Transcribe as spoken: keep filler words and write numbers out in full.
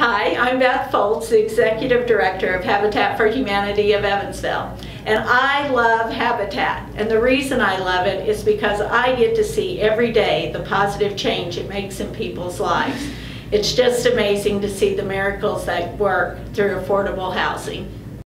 Hi, I'm Beth Folz, the Executive Director of Habitat for Humanity of Evansville. And I love Habitat. And the reason I love it is because I get to see every day the positive change it makes in people's lives. It's just amazing to see the miracles that work through affordable housing.